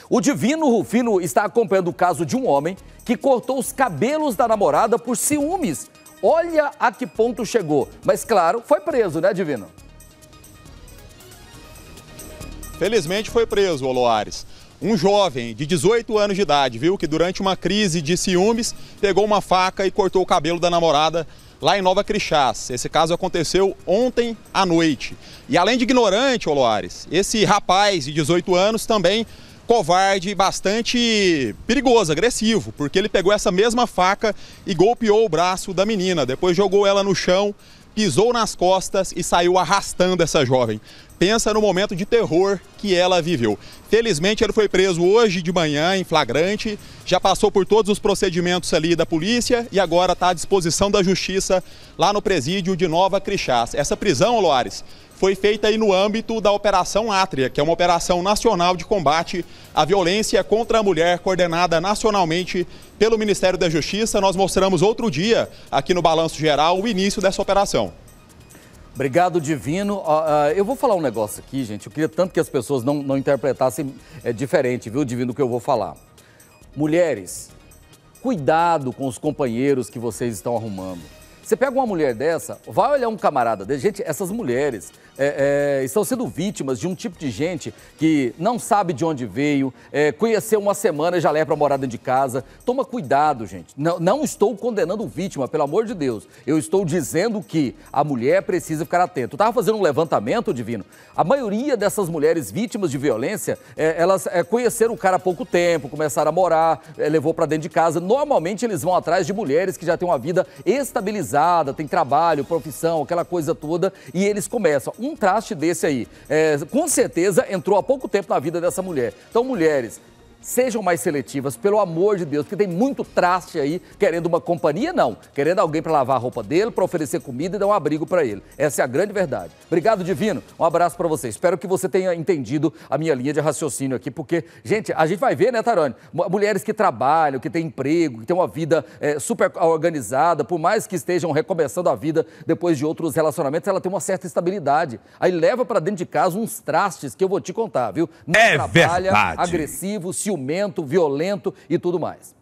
O Divino Rufino está acompanhando o caso de um homem que cortou os cabelos da namorada por ciúmes. Olha a que ponto chegou. Mas, claro, foi preso, né, Divino? Felizmente foi preso, Oloares. Um jovem de 18 anos de idade, viu, que durante uma crise de ciúmes pegou uma faca e cortou o cabelo da namorada lá em Nova Crixás. Esse caso aconteceu ontem à noite. E além de ignorante, Oloares, esse rapaz de 18 anos também covarde e bastante perigoso, agressivo, porque ele pegou essa mesma faca e golpeou o braço da menina, depois jogou ela no chão, pisou nas costas e saiu arrastando essa jovem. Pensa no momento de terror que ela viveu. Felizmente ele foi preso hoje de manhã em flagrante, já passou por todos os procedimentos ali da polícia e agora está à disposição da justiça lá no presídio de Nova Crixás. Essa prisão, Loares, foi feita aí no âmbito da Operação Átria, que é uma operação nacional de combate à violência contra a mulher, coordenada nacionalmente pelo Ministério da Justiça. Nós mostramos outro dia, aqui no Balanço Geral, o início dessa operação. Obrigado, Divino. Eu vou falar um negócio aqui, gente. Eu queria tanto que as pessoas não interpretassem diferente, viu, Divino, do que eu vou falar. Mulheres, cuidado com os companheiros que vocês estão arrumando. Você pega uma mulher dessa, vai olhar um camarada dele. Gente, essas mulheres estão sendo vítimas de um tipo de gente que não sabe de onde veio, conheceu uma semana e já leva para morar dentro de casa. Toma cuidado, gente. Não estou condenando vítima, pelo amor de Deus. Eu estou dizendo que a mulher precisa ficar atenta. Eu estava fazendo um levantamento, Divino. A maioria dessas mulheres vítimas de violência, elas conheceram o cara há pouco tempo, começaram a morar, levou para dentro de casa. Normalmente eles vão atrás de mulheres que já têm uma vida estabilizada, tem trabalho, profissão, aquela coisa toda, e eles começam. Um traste desse aí, com certeza entrou há pouco tempo na vida dessa mulher. Então, mulheres, sejam mais seletivas, pelo amor de Deus, porque tem muito traste aí querendo uma companhia, não. Querendo alguém para lavar a roupa dele, para oferecer comida e dar um abrigo para ele. Essa é a grande verdade. Obrigado, Divino. Um abraço para você. Espero que você tenha entendido a minha linha de raciocínio aqui, porque, gente, a gente vai ver, né, Tarone? Mulheres que trabalham, que têm emprego, que têm uma vida super organizada, por mais que estejam recomeçando a vida depois de outros relacionamentos, ela tem uma certa estabilidade. Aí leva para dentro de casa uns trastes que eu vou te contar, viu? Não trabalha, verdade. agressivo, ciumento, violento e tudo mais.